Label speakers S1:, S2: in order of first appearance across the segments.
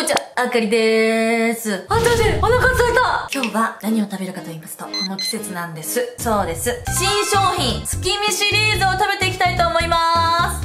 S1: ちゃあかりでーす。あんたでお腹空いた。今日は何を食べるかと言いますと、この季節なんです。そうです。新商品、月見シリーズを食べていきたいと思います。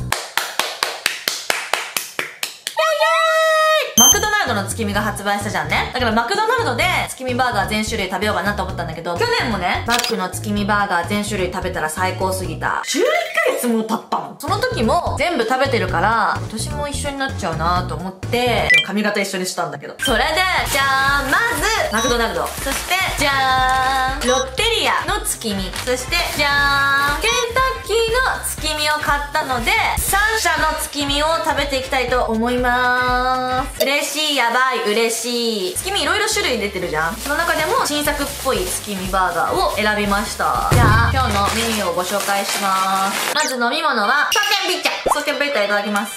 S1: マクドナルドの月見が発売したじゃんね。だからマクドナルドで月見バーガー全種類食べようかなと思ったんだけど、去年もね、マックの月見バーガー全種類食べたら最高すぎた。11ヶ月も経ったの。その時も全部食べてるから、今年も一緒になっちゃうなと思って、髪型一緒にしたんだけど。それで、じゃーん、まず、マクドナルド。そして、じゃーん、ロッテリアの月見。そして、じゃーん、ケンタッキーの月見を買ったので、3社の月見を食べていきたいと思いまーす。嬉しい、やばい、嬉しい。月見いろいろ種類出てるじゃん。その中でも新作っぽい月見バーガーを選びました。じゃあ、今日のメニューをご紹介します。まず飲み物は、ソーケンビッチャ。ソーケンビッチャいただきます。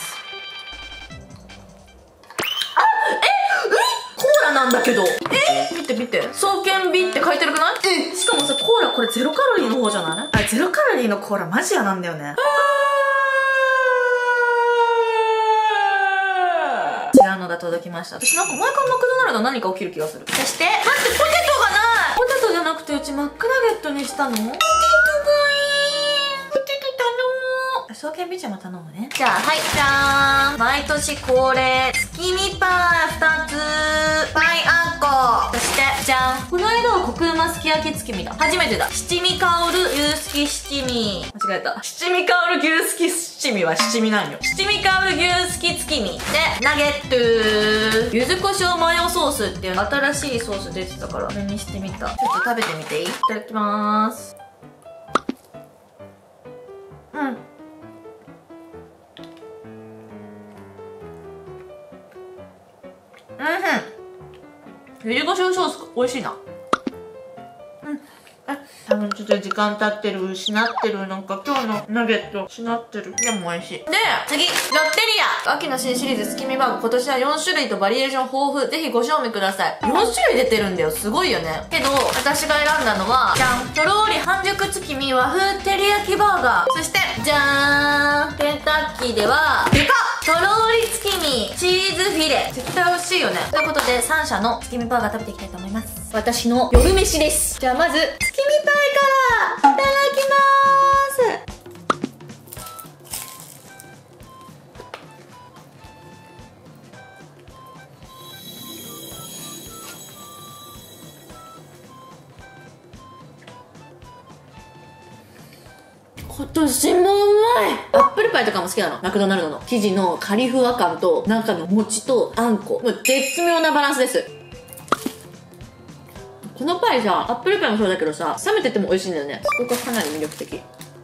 S1: コーラなんだけど。見て見て。ソーケンビって書いてるくない？しかもさ、コーラこれゼロカロリーの方じゃない？あれ、ゼロカロリーのコーラマジ嫌なんだよね。違うのが届きました。私なんか毎回マクドナルド何か起きる気がする。そして、待って、ポテトがない。ポテトじゃなくてうちマックナゲットにしたの？ポテトがいい。ポテト頼もう。ソーケンビッチャも頼むね。じゃあ、はい、じゃーん。毎年恒例、月見パン2つ。パイあんこ。そして、じゃん。この間はコクうますき焼き月見だ。初めてだ。七味香る牛すき七味。間違えた。七味香る牛すき七味は七味なんよ。七味香る牛すき月見。で、ナゲット。柚子胡椒マヨソースっていう新しいソース出てたから、これにしてみた。ちょっと食べてみていい？いただきまーす。うん。柚子胡椒ソース美味しいな。多分ちょっと時間経ってる、しなってる、なんか今日のナゲット、しなってる。でも美味しい。で、次、ロッテリア秋の新シリーズ月見バーガー、今年は4種類とバリエーション豊富。ぜひご賞味ください。4種類出てるんだよ。すごいよね。けど、私が選んだのは、じゃん、とろーり半熟月見和風照り焼きバーガー。そして、じゃーん、ケンタッキーでは、でかっとろーり月見チーズフィレ。絶対美味しいよね。ということで、3社の月見バーガー食べていきたいと思います。私の夜飯です。じゃあまず、月見パイからいただきまーす。今年もうまい。アップルパイとかも好きなの。マクドナルドの生地のカリフワ感と中の餅とあんこ、もう絶妙なバランスです。このパイさ、アップルパイもそうだけどさ、冷めてても美味しいんだよね。そこがかなり魅力的。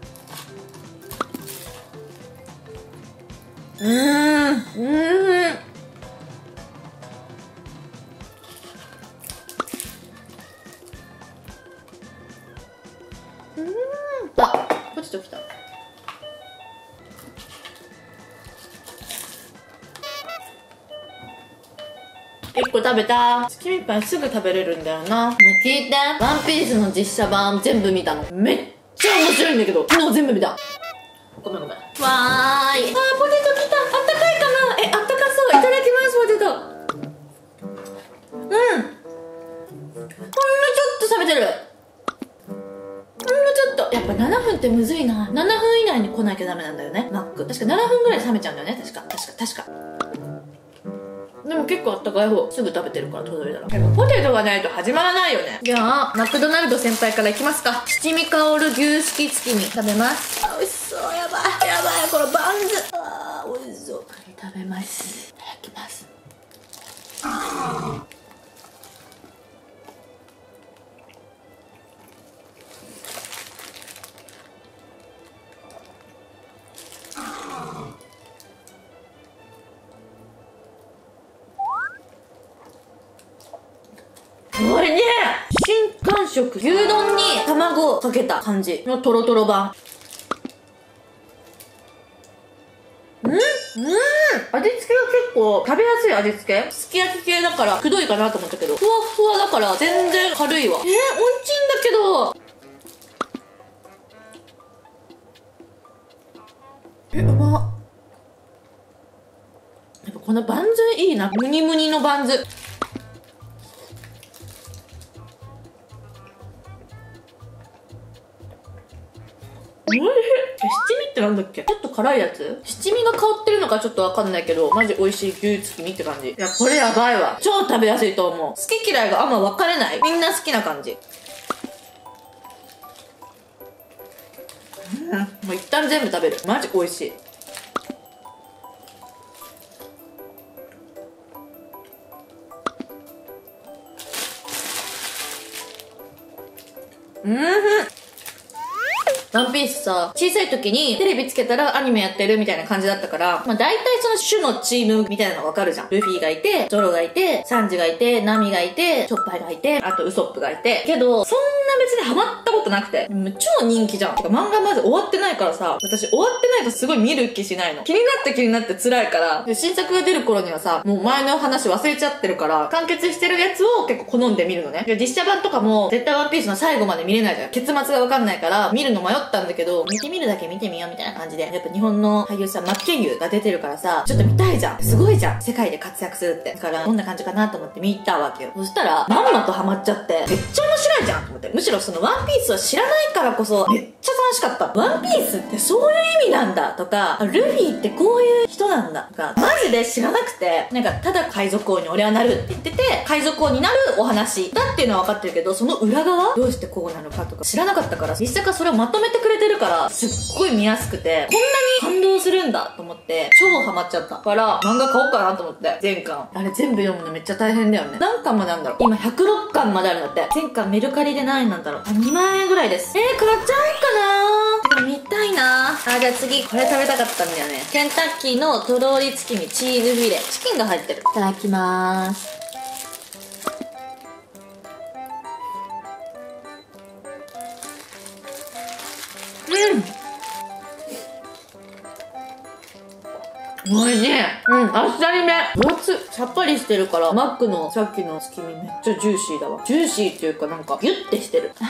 S1: あ、ポテトきた。1個食べた。月見パイすぐ食べれるんだよな。ね、聞いて。ワンピースの実写版全部見たの。めっちゃ面白いんだけど、昨日全部見た。ごめんごめん。わーい。ポテト来た。あったかいかな。あったかそう。いただきます、ポテト。ほんのちょっと冷めてる。ほんのちょっと。やっぱ7分ってむずいな。7分以内に来なきゃダメなんだよね、マック。確か7分ぐらいで冷めちゃうんだよね。確か。でも結構あったかい方。すぐ食べてるから届いたら。でもポテトがないと始まらないよね。じゃあ、マクドナルド先輩からいきますか。七味香る牛すき月見食べます。美味しそう。やばい。やばい。このバンズ。美味しそう。食べます。いただきます。これね、新感触。牛丼に卵をかけた感じのトロトロ版。味付けが結構食べやすい味付け。すき焼き系だからくどいかなと思ったけど、ふわふわだから全然軽いわ。おいしいんだけど。うまっ。やっぱこのバンズいいな。ムニムニのバンズ。おいしい。七味ってなんだっけ？ちょっと辛いやつ？七味が香ってるのかちょっとわかんないけど、マジ美味しい牛月見って感じ。いや、これやばいわ。超食べやすいと思う。好き嫌いがあんま分かれない。みんな好きな感じ。もう一旦全部食べる。マジ美味しい。ワンピースさ、小さい時にテレビつけたらアニメやってるみたいな感じだったから、まあ大体その種のチームみたいなのがわかるじゃん。ルフィがいて、ゾロがいて、サンジがいて、ナミがいて、チョッパイがいて、あとウソップがいて。けど、そんな別にハマったことなくて。超人気じゃん。てか漫画まず終わってないからさ、私終わってないとすごい見る気しないの。気になって辛いから。で、新作が出る頃にはさ、もう前の話忘れちゃってるから、完結してるやつを結構好んで見るのね。で、実写版とかも絶対ワンピースの最後まで見れないじゃん。結末がわかんないから、見るの迷ったんだけど、見てみるだけ見てみようみたいな感じで。やっぱ日本の俳優さん、真剣佑が出てるからさ、ちょっと見たいじゃん。すごいじゃん。世界で活躍するって。だから、どんな感じかなと思って見たわけよ。そしたら、まんまとハマっちゃって、めっちゃ面白いじゃんと思って。むしろそのワンピースを知らないからこそ、めっちゃ楽しかった。ワンピースってそういう意味なんだとか、ルフィってこういう人なんだとか、マジで知らなくて、なんか、ただ海賊王に俺はなるって言ってて、海賊王になるお話だっていうのは分かってるけど、その裏側どうしてこうなのかとか知らなかったから、実際からそれをまとめてくれてるから、すっごい見やすくて、こんなに感動するんだと思って、超ハマっちゃった。から、漫画買おうかなと思って、全巻。あれ全部読むのめっちゃ大変だよね。何巻まであるんだろう。今106巻まであるんだって。全巻メルカリで何円なんだろう。2万円ぐらいです。買っちゃおうかなー。見たいなー。じゃあ次、これ食べたかったんだよね。ケンタッキーのとろり月見チーズフィレ。チキンが入ってる。いただきまーす。おいしい。あっさりめ。分厚い。さっぱりしてるから、マックのさっきの月見めっちゃジューシーだわ。ジューシーっていうかなんか、ギュッてしてる。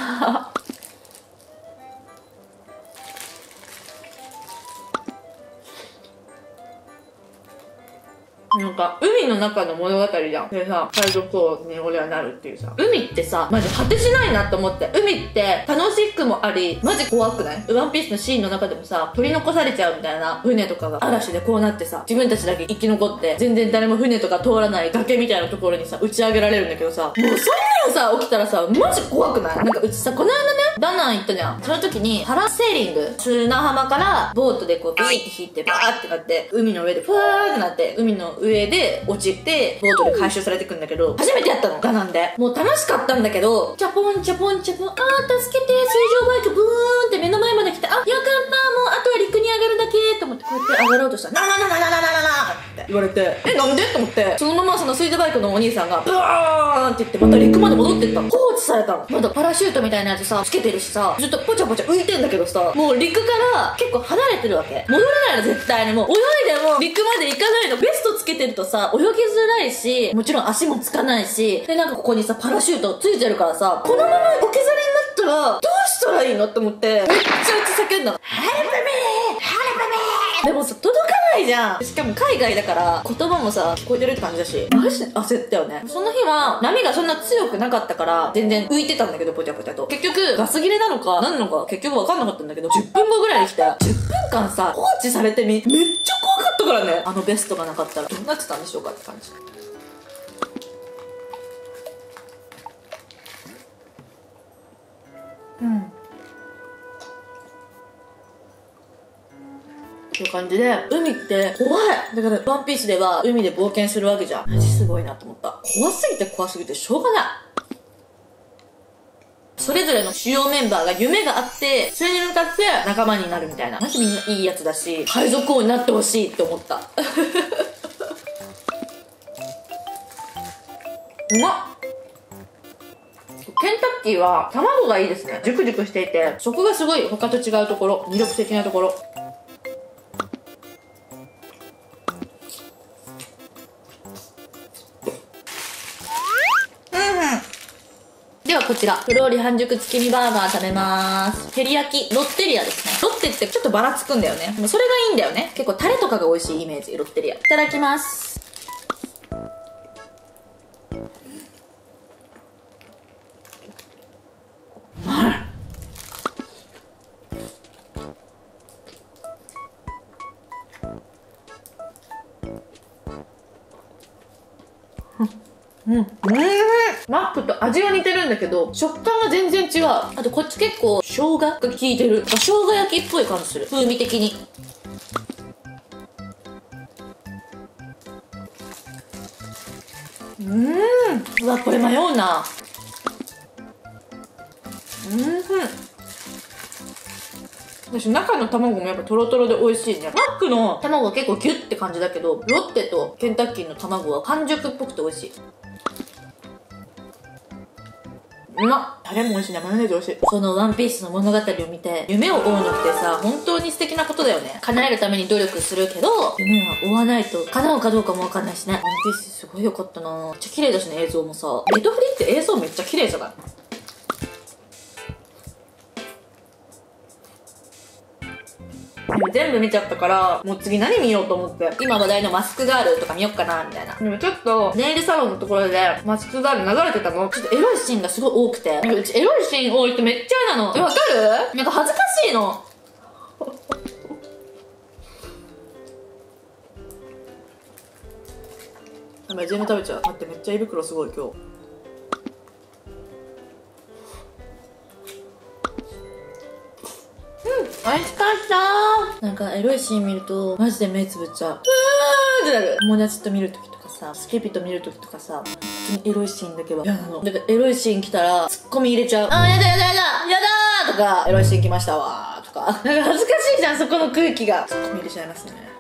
S1: なんか、海の中の物語じゃん。でさ、海賊王に俺はなるっていうさ。海ってさ、マジ果てしないなって思って。海って楽しくもあり、マジ怖くない？ワンピースのシーンの中でもさ、取り残されちゃうみたいな船とかが嵐でこうなってさ、自分たちだけ生き残って、全然誰も船とか通らない崖みたいなところにさ、打ち上げられるんだけどさ、もうそんなのさ、起きたらさ、マジ怖くない？なんかうちさ、この間ね、ダナン行ったじゃん。その時に、パラセーリング、砂浜からボートでこう、ビーって引いて、バーってなって、海の上でふわーってなって、海の上で落ちて、ボートで回収されてくんだけど、初めてやったの、ダナンで。もう楽しかったんだけど、チャポンチャポンチャポン、助けて、水上バイクブーンって目の前まで来て、よかった、もうあとは陸に上がるだけと思って、こうやって上がろうとしたら、って言われて、なんでと思って、そのままその水上バイクのお兄さんが、ブーンって言って、また陸まで戻ってったの。放置されたの。まだパラシュートみたいなやつさ、つけてるしさ、ずっとポチャポチャ浮いてんだけどさ、もう陸から結構離れてるわけ。戻らないの絶対に。もう泳いでも陸まで行かないの。ベストつけてるとさ、泳ぎづらいし、もちろん足もつかないし、でなんかここにさ、パラシュートついてるからさ、このまま置き去りになったら、どうしたらいいのって思って、めっちゃうち叫んだの。ヘルプミーヘルプミーでもさ、届かないじゃん。しかも海外だから、言葉もさ、聞こえてるって感じだし、マジで焦ったよね。その日は、波がそんな強くなかったから、全然浮いてたんだけど、ポチャポチャと。結局、ガス切れなのか、何なのか、結局わかんなかったんだけど、10分後ぐらいに来て、10分間さ、放置されてめっちゃ怖かったからね。あのベストがなかったら、どうなってたんでしょうかって感じ。っていう感じで、海って怖い。だから、ワンピースでは海で冒険するわけじゃん。マジすごいなと思った。怖すぎてしょうがない。それぞれの主要メンバーが夢があって、それに向かって仲間になるみたいな。マジみんないいやつだし、海賊王になってほしいって思った。うまっ。ケンタッキーは卵がいいですね。ジュクジュクしていて、そこがすごい他と違うところ、魅力的なところ。ではこちら、フローリ半熟月見バーガー食べまーす。照り焼き、ロッテリアですね。ロッテってちょっとばらつくんだよね。でもそれがいいんだよね。結構タレとかが美味しいイメージ、ロッテリア。いただきます。 マックと味は似てるんだけど、食感が全然違う。あとこっち結構生姜が効いてる。生姜焼きっぽい感じする。風味的に。うわ、これ迷うな。私、中の卵もやっぱトロトロで美味しいね。マックの卵は結構ギュッて感じだけど、ロッテとケンタッキーの卵は完熟っぽくて美味しい。うまっ。タレも美味しいね。マヨネーズ美味しい。そのワンピースの物語を見て、夢を追うのってさ、本当に素敵なことだよね。叶えるために努力するけど、夢は追わないと叶うかどうかもわかんないしね。ワンピースすごい良かったな。めっちゃ綺麗だしね、映像もさ。ネットフリって映像めっちゃ綺麗じゃない？全部見ちゃったから、もう次何見ようと思って。今話題のマスクガールとか見よっかな、みたいな。でもちょっと、ネイルサロンのところで、マスクガール流れてたの。ちょっとエロいシーンがすごい多くて。うちエロいシーン多いってめっちゃ嫌なの。わかる？なんか恥ずかしいの。やばい、全部食べちゃう。待って、めっちゃ胃袋すごい今日。美味しかったー。なんかエロいシーン見るとマジで目つぶっちゃう。ってなる。友達と見るときとかさ、スケピと見るときとかさ、本当にエロいシーンだけは嫌なの。だからエロいシーン来たらツッコミ入れちゃう。あー、やだやだやだやだーとか、エロいシーン来ましたわーとか。なんか恥ずかしいじゃん、そこの空気が。ツッコミ入れちゃいますね。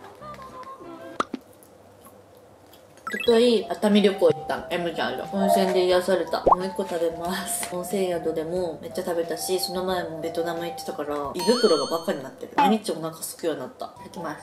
S1: おととい熱海旅行行ったの。M ちゃんと温泉で癒された。もう一個食べます。温泉宿でもめっちゃ食べたし、その前もベトナム行ってたから胃袋がバカになってる。毎日お腹すくようになった。いただきます。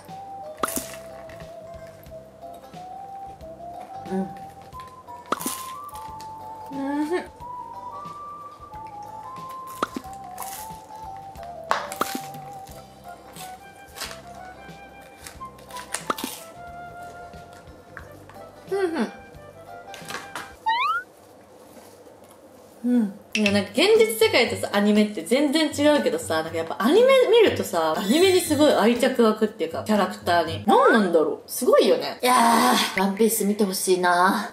S1: いや、なんか現実世界とさ、アニメって全然違うけどさ、なんかやっぱアニメ見るとさ、アニメにすごい愛着湧くっていうか、キャラクターに。なんなんだろう、すごいよね。いやー、ワンピース見てほしいな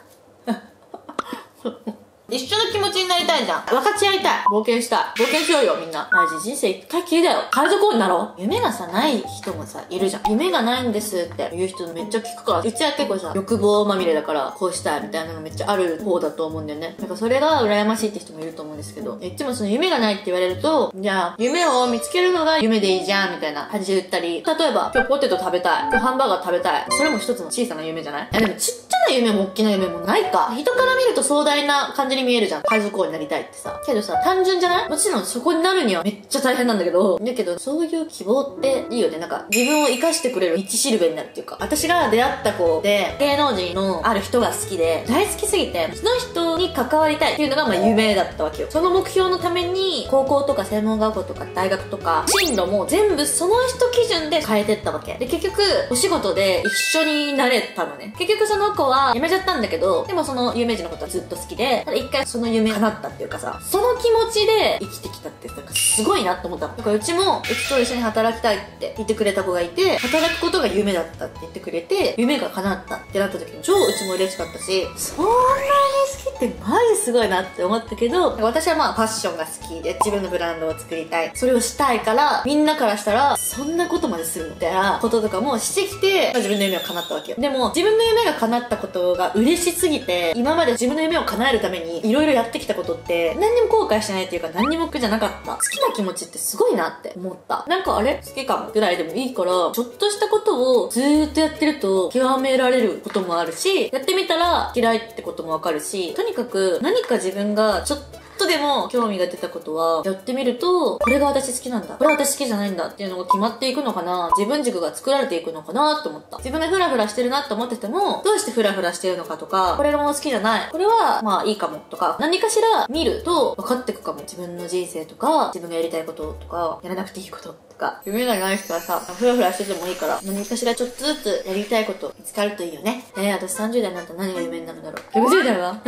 S1: 一緒の気持ちになりたいじゃん。分かち合いたい。冒険したい。冒険しようよ、みんな。マジ人生一回きりだよ。海賊王になろう。夢がさ、ない人もさ、いるじゃん。夢がないんですって言う人めっちゃ聞くから。うちは結構さ、欲望まみれだから、こうしたいみたいなのめっちゃある方だと思うんだよね。なんかそれが羨ましいって人もいると思うんですけど、いつもその夢がないって言われると、じゃあ、夢を見つけるのが夢でいいじゃん、みたいな感じで言ったり、例えば、今日ポテト食べたい。今日ハンバーガー食べたい。それも一つの小さな夢じゃない？でもちっちゃな夢も大きな夢もないか。人から見ると壮大な感じに見えるじゃん。海賊王になりたいってさ。けどさ、単純じゃない？もちろんそこになるにはめっちゃ大変なんだけど、そういう希望っていいよね。なんか、自分を生かしてくれる道しるべになるっていうか、私が出会った子で、芸能人のある人が好きで、大好きすぎて、その人に関わりたいっていうのがまあ夢だったわけよ。その目標のために、高校とか専門学校とか大学とか、進路も全部その人基準で変えてったわけ。で、結局、お仕事で一緒になれたのね。結局その子は辞めちゃったんだけど、でもその有名人のことはずっと好きで、ただ一回その夢叶ったっていうかさ、その気持ちで生きてきたってなんかすごいなって思ったの。だからうちも、うちと一緒に働きたいって言ってくれた子がいて、働くことが夢だったって言ってくれて、夢が叶ったってなった時に超うちも嬉しかったし、そんなに好きってマジすごいなって思ったけど、私はまあファッションが好きで自分のブランドを作りたい。それをしたいから、みんなからしたら、そんなことまでするみたいなこととかもしてきて、自分の夢が叶ったわけよ。でも、自分の夢が叶ったことが嬉しすぎて、今まで自分の夢を叶えるためにいろいろやってきたことって、何にも後悔してないっていうか何にも苦じゃなかった。好きな気持ちってすごいなって思った。なんかあれ好きかもぐらいでもいいから、ちょっとしたことをずーっとやってると極められることもあるし、やってみたら嫌いってこともわかるし、とにかく何か自分がちょっとでも興味が出たことはやってみると、これが私好きなんだ、これは私好きじゃないんだっていうのが決まっていくのかな、自分軸が作られていくのかなって思った。自分がフラフラしてるなって思ってても、どうしてフラフラしてるのかとか、これも好きじゃない、これはまあいいかもとか、何かしら見ると分かってくかも。自分の人生とか、自分がやりたいこととか、やらなくていいこととか、夢がない人はさ、フラフラしててもいいから、何かしらちょっとずつやりたいこと見つかるといいよね。私30代になったら何が夢になるんだろう。60代は ?70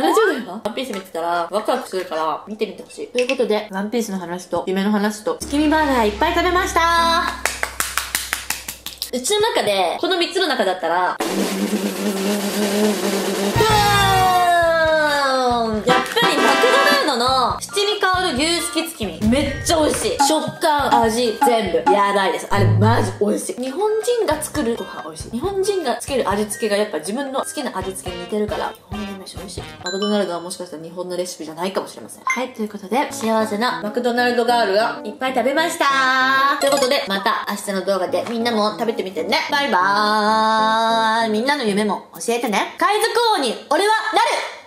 S1: ワンピース見てたらワクワクするから見てみてほしい。ということで、ワンピースの話と夢の話と月見バーガーいっぱい食べましたうちの中で、この3つの中だったら、やっぱりマクドナルドの七味香る牛すき月見めっちゃ美味しい。食感、味、全部やばいです。あれマジ美味しい。日本人が作るご飯美味しい。日本人がつける味付けがやっぱ自分の好きな味付けに似てるから日本の飯美味しい。マクドナルドはもしかしたら日本のレシピじゃないかもしれません。はい、ということで幸せなマクドナルドガールがいっぱい食べましたということで、また明日の動画でみんなも食べてみてね。バイバーイ。みんなの夢も教えてね。海賊王に俺はなる。